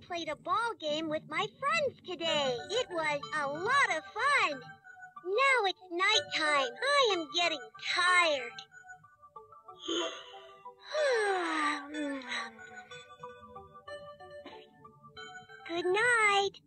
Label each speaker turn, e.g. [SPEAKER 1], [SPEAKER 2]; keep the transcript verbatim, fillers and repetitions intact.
[SPEAKER 1] played a ball game with my friends today. It was a lot of fun. Now it's nighttime. I am getting tired. Good night.